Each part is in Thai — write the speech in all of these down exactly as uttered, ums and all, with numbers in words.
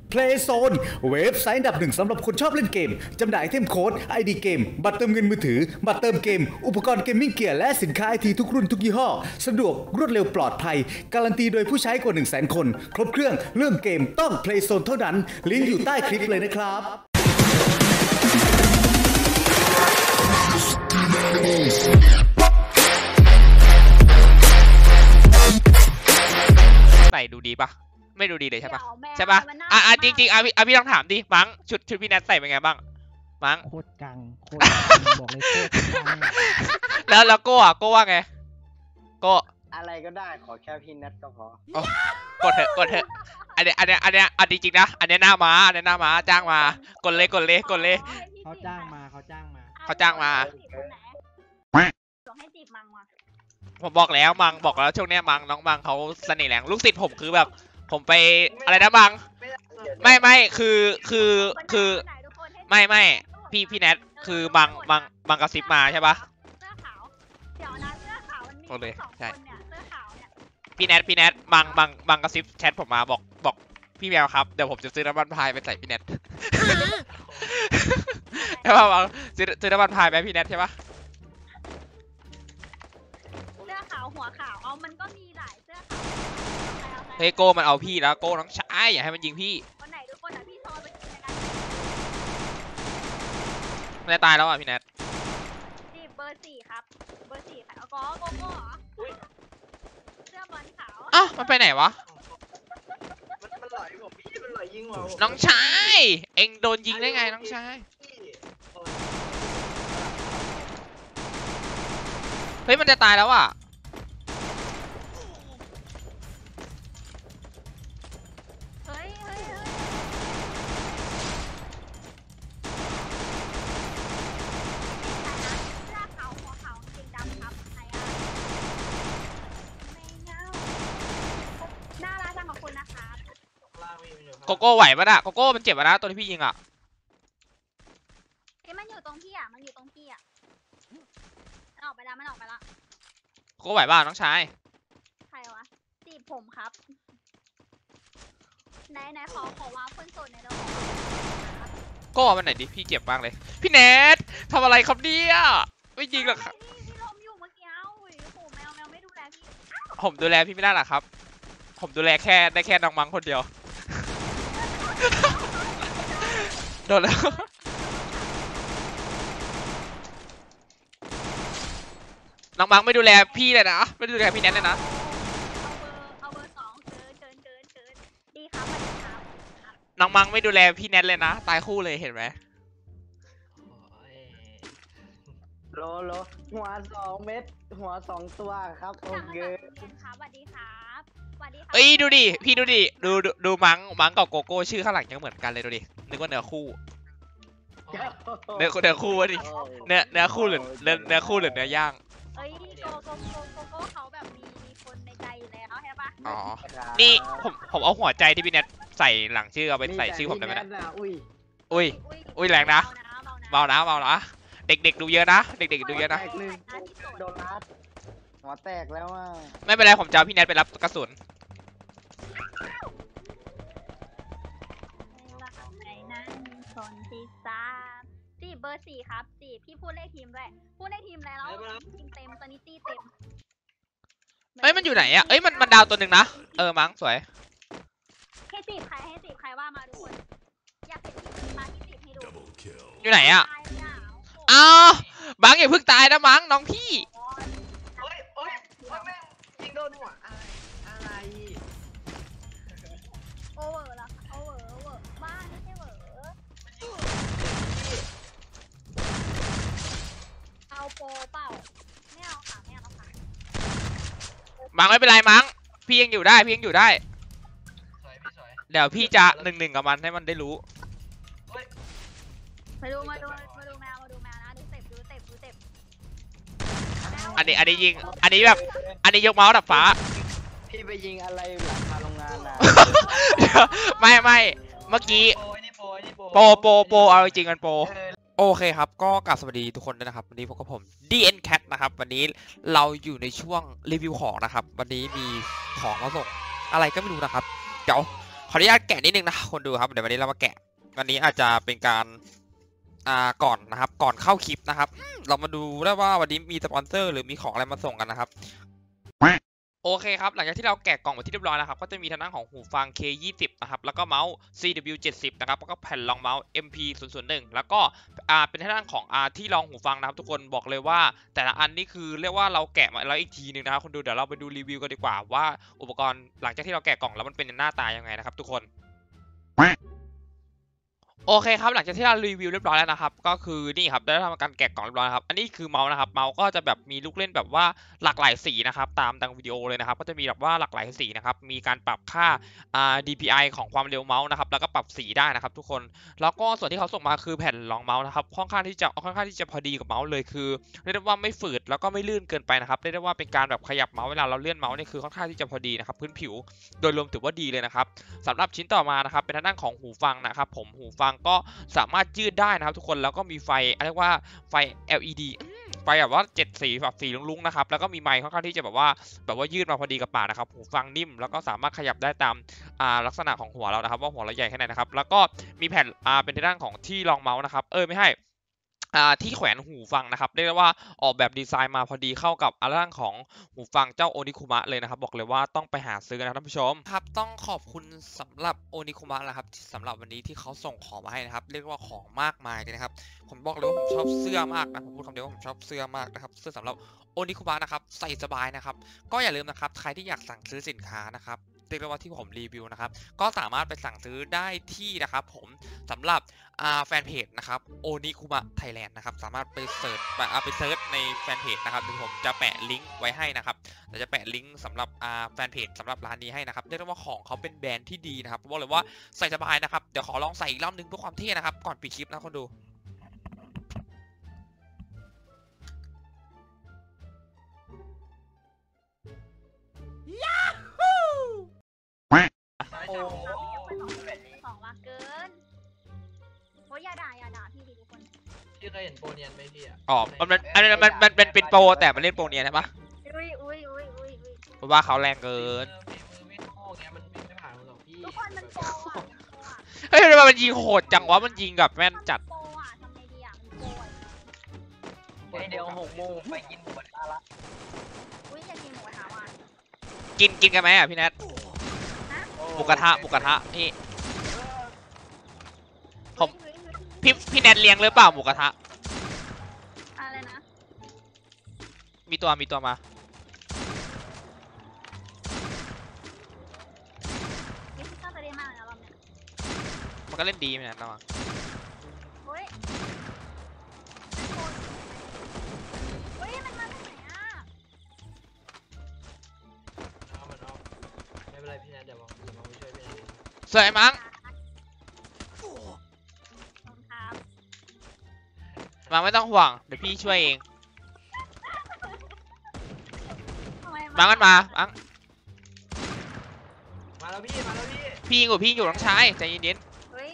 Playzone เว็บไซต์อันดับหนึ่งสำหรับคนชอบเล่นเกมจำหน่ายไอเทมโค้ด ไอ ดี เกมบัตรเติมเงินมือถือบัตรเติมเกมอุปกรณ์เกมมิ่งเกียร์และสินค้าไอทีทุกรุ่นทุกยี่ห้อสะดวกรวดเร็วปลอดภัยการันตีโดยผู้ใช้กว่า หนึ่งแสน คนครบเครื่องเรื่องเกมต้อง Playzone เท่านั้นลิงก์อยู่ใต้คลิปเลยนะครับใส่ดูดีปะไม่ดูดีเลยใช่ปะใช่ปะอ่ะอ่ะจริงๆอ่ะพี่อ่ะพี่ต้องถามดิมั้งชุดชุดพี่แนทใส่เป็นไงบ้างมั้งโคตรกังโคตรกังบอกเลยโคตรกังแล้วแล้วโก้อ่ะโก้ว่าไงโก้อะไรก็ได้ขอแค่พี่แนทก็พอกดเถอะกดเถอะอันเนี้ยอันเนี้ยอันเนี้ยอันจริงๆนะอันเนี้ยหน้าม้าอันเนี้ยหน้าม้าจ้างมากดเลยกดเลยกดเลยเขาจ้างมาเขาจ้างมาเขาจ้างมาให้จีบมังว่ะผมบอกแล้วมังบอกแล้วช่วงเนี้ยมังน้องมังเขาเสน่ห์แรงลูกศิษย์ผมคือแบบผมไปอะไรนะมังไม่ไม่คือคือคือไม่ไม่พี่พี่แนทคือมังมังมังกระซิบมาใช่ปะเสื้อขาวเดี๋ยวนะเสื้อขาวมันมีสองคนเนี่ยเสื้อขาวเนี่ยพี่แนทพี่แนทมังมังมังกระซิบแชทผมมาบอกบอกพี่แมวครับเดี๋ยวผมจะซื้อน้ำมันพายไปใส่พี่แนทใช่ปะมังซื้อซื้อน้ำมันพายไปพี่แนทใช่ปะเสื้อขาวหัวขาวเอามันก็มีหลายเสื้อขาวเฮ้ยโก้มันเอาพี่แล้วโก้น้องชายอย่าให้มันยิงพี่คนไหนทุกคนอ่ะพี่โทรไปกินกันมันจะตายแล้วอ่ะพี่แนทจีบเบอร์สี่ครับเบอร์สี่ขายเอาก้อโกโก้เหรอเสื้อบอลขาวอ้าวมันไปไหนวะมันมันหลอยผมพี่มันหลอยยิงเราน้องชายเอ็งโดนยิงได้ไงน้องชายเฮ้ยมันจะตายแล้วอ่ะเฮ้ยเฮ้ยเฮ้ยเสื้อขาวหัวขาวเกงดำครับใครอ่ะไม่เงาน่ารักจังขอบคุณนะคะโกโก้ไหวปะน่ะโกโก้มันเจ็บปะนะตัวที่พี่ยิงอ่ะเอ้ยมันอยู่ตรงพี่อ่ะมันอยู่ตรงพี่อ่ะมันออกไปแล้วมันออกไปแล้วโกโก้ไหวป่ะน้องชายใครวะจีบผมครับไหนไหนขอขอว้าคนโสดในเรื่องโก้มันไหนดิพี่เจ็บบ้างเลยพี่แนททำอะไรครับเนี่ยไม่ยิงหรอกครับพี่ล้มอยู่เมื่อกี้เอ้าโอ้โหแมวแมวไม่ดูแลพี่ผมดูแลพี่ไม่ได้หรอครับผมดูแลแค่ได้แค่น้องมังคนเดียวโดนแล้วน้องมังไม่ดูแลพี่เลยนะไม่ดูแลพี่แนทเลยนะเอาเบอร์เอาเบอร์สองเกินเกินเกินเกินดีครับมาดีครับน้องมังไม่ดูแลพี่แนทเลยนะตายคู่เลยเห็นไหมโลโลหัวสองเม็ดหัวสองตัวครับโอเคครับสวัสดีครับสวัสดีครับเอ้ยดูดิพี่ดูดิดูดูมังมังกับโกโก้ชื่อข้างหลังยังเหมือนกันเลยดูดินึกว่าเนื้อคู่เนื้อเนื้อคู่วะดิเนื้อเนื้อคู่หรือเนื้อเนื้อคู่หรือเนื้อย่างเอ้ยโกโกโกโกโก้เขาแบบมีมีคนในใจอยู่แล้วใช่ปะอ๋อนี่ผมผมเอาหัวใจที่พี่แนทใส่หลังชื่อเอาไปใส่ชื่อผมได้ไหมนะอุ้ยอุ้ยอุ้ยแรงนะเบานะเบานะเด็กๆดูเยอะนะเด็กๆดูเยอะนะโดนรัดหัวแตกแล้วอ่ะไม่เป็นไรผมจะเอาพี่แนทไปรับกระสุนคนที่สามจีบเบอร์สี่ครับจีบพี่พูดเลขทีมด้วยพูดเลขทีมแล้วทีมเต็มตอนนี้ตีเต็มเอ้ยมันอยู่ไหนอ่ะเอ้ยมันมันดาวตัวหนึ่งนะเออมั้งสวยให้จีบใครให้จีบใครว่ามาทุกคนอยากเห็นทีมมาที่จีบให้ดูอยู่ไหนอ่ะอ้าวบังอย่าเพิ่งตายนะมังน้องพี่โอ้ยโอ้ยแม่งยิงโดนหัวอะไรอะไรโอเวอร์ละโอเวอร์โอเวอร์บ้าไม่ใช่เวอร์เอาโปเปล่าไม่เอาค่ะไม่เอาค่ะมังไม่เป็นไรมังพี่ยังอยู่ได้พี่ยังอยู่ได้เดี๋ยวพี่จะหนึ่งหนึ่งกับมันให้มันได้รู้มาดูมาดูมาดูแมวมาดูแมวนะดูเต็บดูเต็บดูเต็บอันนี้อันนี้ยิงอันนี้แบบอันนี้ยกเมาส์ดับฟ้าพี่ไปยิงอะไรหลังคาโรงงานนะไม่ไม่เมื่อกี้โปโปโปเอาจริงกันโปโอเคครับก็กราบสวัสดีทุกคนด้วยนะครับวันนี้พบกับผม ดี เอ็น Cat นะครับวันนี้เราอยู่ในช่วงรีวิวของนะครับวันนี้มีของมาส่งอะไรก็ไม่รู้นะครับเดี๋ยวขออนุญาตแกะนิดนึงนะคนดูครับเดี๋ยววันนี้เรามาแกะวันนี้อาจจะเป็นการอ่าก่อนนะครับก่อนเข้าคลิปนะครับเรามาดูได้ว่าวันนี้มีสปอนเซอร์หรือมีของอะไรมาส่งกันนะครับโอเคครับหลังจากที่เราแกะกล่องไปที่เรียบร้อยแล้วครับก็จะมีทางด้านของหูฟัง เค ยี่สิบ นะครับแล้วก็เมาส์ ซี ดับเบิลยู เจ็ดสิบ นะครับแล้วก็แผ่นรองเมาส์ เอ็ม พี ศูนย์ ศูนย์ หนึ่ง แล้วก็อ่าเป็นทางด้านของอ่าที่รองหูฟังนะครับทุกคนบอกเลยว่าแต่ละอันนี่คือเรียกว่าเราแกะมาแล้วอีกทีนึงนะครับคนดูเดี๋ยวเราไปดูรีวิวกันดีกว่าว่าอุปกรณ์หลังจากที่เราแกะกล่องแล้วมันเป็นหน้าตายังไงนะครับทุกคนโอเคครับหลังจากที่เรารีวิวเรียบร้อยแล้วนะครับก็คือนี่ครับได้ทำการแกะกล่องเรียบร้อยครับอันนี้คือเมาส์นะครับเมาส์ก็จะแบบมีลูกเล่นแบบว่าหลากหลายสีนะครับตามดังวิดีโอเลยนะครับก็จะมีแบบว่าหลากหลายสีนะครับมีการปรับค่าอ่า ดี พี ไอ ของความเร็วเมาส์นะครับแล้วก็ปรับสีได้นะครับทุกคนแล้วก็ส่วนที่เขาส่งมาคือแผ่นรองเมาส์นะครับค่อนข้างที่จะค่อนข้างที่จะพอดีกับเมาส์เลยคือเรียกได้ว่าไม่ฝืดแล้วก็ไม่ลื่นเกินไปนะครับเรียกได้ว่าเป็นการแบบขยับเมาส์เวลาเราเลื่อนเมาส์นี่คือค่อนข้างที่จะพอดีนะครับพื้นผิวโดยรวมถือว่าดีเลยนะครับสำหรับชิ้นต่อมานะครับเป็นทางด้านของหูฟังนะครับผมหูฟังก็สามารถยืดได้นะครับทุกคนแล้วก็มีไฟเรียกว่าไฟ แอล อี ดี ไฟแบบว่าเจ็ดสีแบบสีลุ้งๆนะครับแล้วก็มีไมค์ค่อนข้างที่จะแบบว่าแบบว่ายืดมาพอดีกับปากนะครับหูฟังนิ่มแล้วก็สามารถขยับได้ตามอ่าลักษณะของหัวเรานะครับว่าหัวเราใหญ่แค่ไหนนะครับแล้วก็มีแผ่นอ่าเป็นทางด้านของที่รองเมาส์นะครับเออไม่ใช่อ่าที่แขวนหูฟังนะครับเรียกได้ว่าออกแบบดีไซน์มาพอดีเข้ากับร่างของหูฟังเจ้าโอนิคุมะเลยนะครับบอกเลยว่าต้องไปหาซื้อนะท่านผู้ชมครับต้องขอบคุณสำหรับโอนิคุมะนะครับสำหรับวันนี้ที่เขาส่งของมาให้นะครับเรียกว่าของมากมายเลยนะครับผมบอกเลยว่าผมชอบเสื้อมากนะผมพูดคำเดียวว่าผมชอบเสื้อมากนะครับเสื้อสำหรับโอนิคุมะนะครับใส่สบายนะครับก็อย่าลืมนะครับใครที่อยากสั่งซื้อสินค้านะครับเรียกได้ว่าที่ผมรีวิวนะครับก็สามารถไปสั่งซื้อได้ที่นะครับผมสำหรับอ่าแฟนเพจนะครับโอนิคุมะไทยแลนด์นะครับสามารถไปเสิร์ชไปเอาไปเสิร์ชในแฟนเพจนะครับเดี๋ยวผมจะแปะลิงก์ไว้ให้นะครับเดี๋ยวจะแปะลิงก์สำหรับอ่าแฟนเพจสำหรับร้านนี้ให้นะครับเรียกได้ว่าของเขาเป็นแบรนด์ที่ดีนะครับบอกเลยว่าใส่สบายนะครับเดี๋ยวขอลองใส่อีกรอบนึงเพื่อความเท่นะครับก่อนปิดคลิปนะคนดูโอ้สองว่าเกินโอ้ยอย่าด่าอย่าด่าพี่ดิทุกคนพี่เคยเห็นโปรเนียนไหมพี่อ่ะอ๋อมันมันมันมันมันเป็นเป็นโปรแต่มันเล่นโปรเนียใช่ปะอุ้ยอุ้ยอุ้ยอุ้ยอุ้ยเพราะว่าเขาแรงเกินมือไม่โง่เงี้ยมันไม่ผ่านหรอกพี่ทุกคนมันโปรอ่ะเฮ้ยทำไมมันยิงโหดจังวะมันยิงกับแม่นจัดโปรอ่ะทำไงดีอ่ะมันโปรอ่ะเฮ้ยเดี๋ยวหกโมงไปกินหมูกระทะละอุ้ยอยากกินหมูกระทะว่ะกินกินกันไหมอ่ะพี่แนทนะหมูกระทะหมูกระทะนี่ ผมเฮ้ยเฮ้ยเฮ้ยพี่พี่แนทเลี้ยงหรือเปล่าหมูกระทะอะไรนะมีตัวมีตัวมานี่พี่ต้องจะได้มากนะรอบเนี้ยมันก็เล่นดีเหมือนกันนะเฮ้ยเฮ้ยมันมาจากไหนอ่ะเอามันเอาไม่เป็นไรพี่นะเดี๋ยวมองเดี๋ยวมองไปช่วยพี่นะสวยมั้งขอบคุณครับมังไม่ต้องห่วงเดี๋ยวพี่ช่วยเองทำไมมังมันมามังมาแล้วพี่มาแล้วพี่พี่ยิงกับพี่อยู่น้องชายใจเย็นเฮ้ย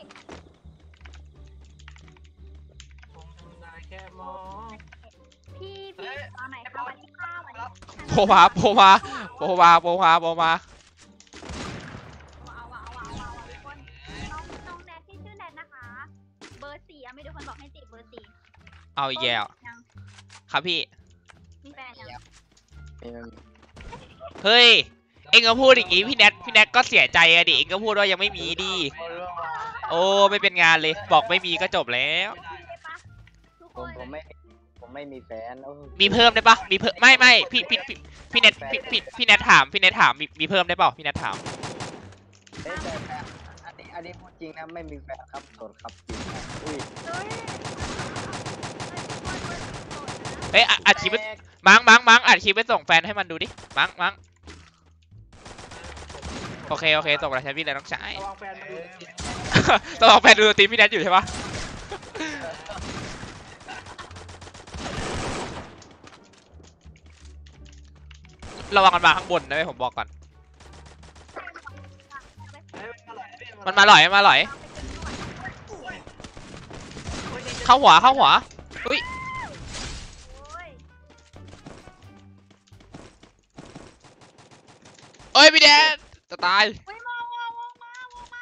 คงทำได้แค่มองพี่พี่ตอนไหนคะวันที่ห้าวันที่ๆโปมาโปมาโปมาโปมาโปมาเอาเอาเอาเอาเอาทุกคนน้องน้องแนทที่ชื่อแนทนะคะ เบอร์สี่อะไม่ดูคนบอกให้ติดเบอร์สี่เอาอีกแล้วยังครับพี่มีแฟนยังเฮ้ยเอ็งก็พูดอย่างงี้พี่แนทพี่แนทก็เสียใจอะดิเอ็งก็พูดว่ายังไม่มีดิโอ้ไม่เป็นงานเลยบอกไม่มีก็จบแล้วได้ปะทุกผคมนผมไม่ผมไม่มีแฟนโอ้มีเพิ่มได้ปะมีเพิ่มไม่ไม่พี่พี่พี่พี่เน็ตพี่พี่พี่เน็ตถามพี่เน็ตถามมีมีเพิ่มได้เปล่าพี่เน็ตถามเอ้ยแต่แต่อันนี้อันนี้พูดจริงนะไม่มีแฟนครับโสดครับจริงครับอุ้ยเฮ้ยเฮ้ยอ่ะอัดคลิปไว้มั้งมั้งมั้งอัดคลิปไปส่งแฟนให้มันดูดิมั้งมั้งโอเคโอเคส่งไปแล้วใช่พี่เลยต้องใช้ระวังแฟนมาดูจริงต้องลองแฟนดูตีมพี่เน็ตอยู่ใช่ปะระวังมันมาข้างบนนะเว้ยผมบอกก่อนเฮ้ยมันอร่อยพี่มันมาหล่อยมันมาหล่อย เข้าหัวเข้าหัวอุ้ยโอ้ยเอ้ยพี่แดนจะตายเฮ้ยมามามามามา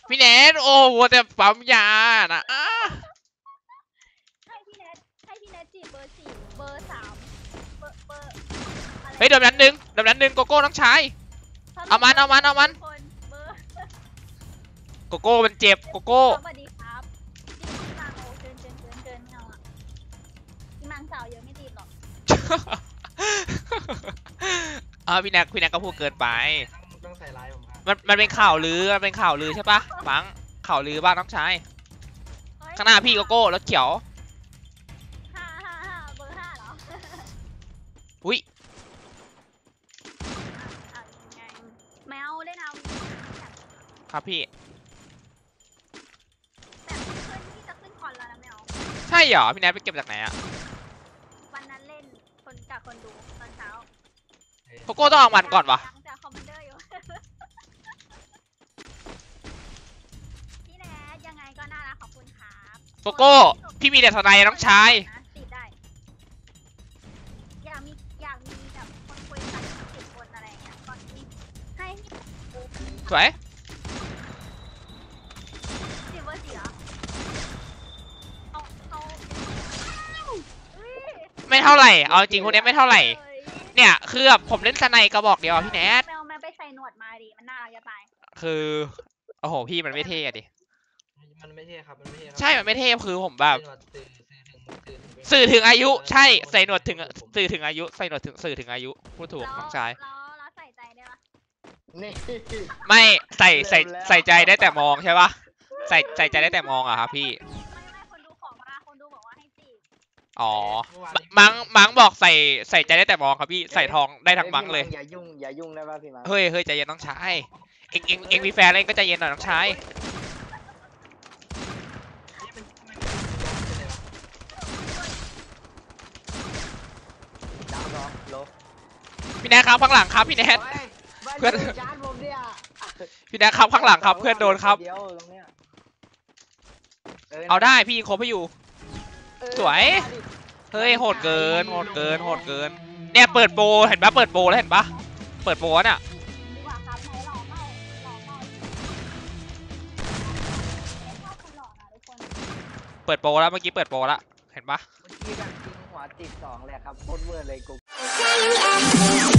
พี่แนทโอ้โหแต่ปั๊มยานะอ่ะให้พี่แนทให้พี่แนทจีบเบอร์สี่เบอร์สามเบอร์เบอร์อะไรเฮ้ยเดิมนั้นหนึ่งเดิมนั้นหนึ่งโกโก้น้องชาย เอามันเอามันเอามันคนเบอร์โกโก้มันเจ็บโกโก้สวัสดีครับพี่มังโอ้เกินเกินเกินเกินไม่เอาอ่ะพี่มังสาวเยอะไม่จีบหรอกเออพี่แนทพี่แนทก็พูดเกินไปต้องต้องใส่ร้ายผมครับมันมันเป็นข่าวลือมันเป็นข่าวลือใช่ปะมั้งข่าวลือบ้านน้องชายเฮ้ยข้างหน้าพี่โกโก้รถเขียวห้าห้าห้าเบอร์ห้าเหรออุ้ยอ่ะยังไงแมวได้นำครับพี่แต่ขึ้นที่จะขึ้นคอนแล้วนะแมวใช่เหรอพี่แนทไปเก็บจากไหนอะวันนั้นเล่นคนกับคนดูตอนเช้าโกโก้ต้องเอามันก่อนวะยังจะคอมมานเดอร์อยู่ พี่แนทยังไงก็น่ารักขอบคุณครับโกโก้พี่มีแต่ทนายน้องชายติดได้ อยากมีอยากมีแบบคนคุยกันสิบคนอะไรอย่างเงี้ยก่อนที่ให้สวยสิบเบอร์สี่เหรอเขาเขาอุ๊ยไม่เท่าไหร่เอาจริงพวกนี้ไม่เท่าไหร่เนี่ยคือแบบผมเล่นสไนกระบอกเดียวอะพี่แนทแมวแมวไปใส่หนวดมาดิมันน่ารักจะตายคือโอ้โหพี่มันไม่เท่อะดิมันไม่เท่ครับมันไม่เท่ครับใช่มันไม่เท่คือผมแบบเป็นว่าสื่อสื่อถึงสื่อถึงสื่อถึงอายุใช่ใส่หนวดถึงสื่อถึงอายุใส่หนวดถึงสื่อถึงอายุพูดถูกแล้วน้องชายแล้วแล้วใส่ใจได้ปะนี่ไม่ใส่ใส่เร็วแล้วใส่ใจได้แต่มองใช่ปะใส่ใส่ใจได้แต่มองอะครับพี่ไม่ไม่คนดูของมาคนดูบอกว่าให้จีบอ๋อมังมังบอกใส่ใส่ใจได้แต่มองครับพี่ใส่ทองได้ทั้งมังเลยอย่ายุ่งอย่ายุ่งได้ป่ะพี่มังเฮ้ยเฮ้ยใจเย็นน้องชายเอ็งเอ็งเอ็งมีแฟนแล้วเอ็งก็ใจเย็นหน่อยน้องชายดาวสองโลพี่แนทครับข้างหลังครับพี่แนท เพื่เพื่ออน นชาร์จผมเนี่ยพี่แนทครับข้างหลังครับเพื่อนโดนครับเดียวตรงเนี้ยเอาได้พี่ครบให้อยู่เออสวย เฮ้ยโหดเกินโหดเกินโหดเกินเนี่ยเปิดโปรเห็นปะเปิดโปรแล้วเห็นปะเปิดโปรเนี่ยดีกว่าครับไหนหล่อเปล่าหล่อเปล่าไม่ชอบคนหล่อนะทุกคนเปิดโปรแล้วเมื่อกี้เปิดโปรแล้วเห็นปะเมื่อกี้แบบจริงหัวติดสองเลยครับโคตรเวอร์เลยกู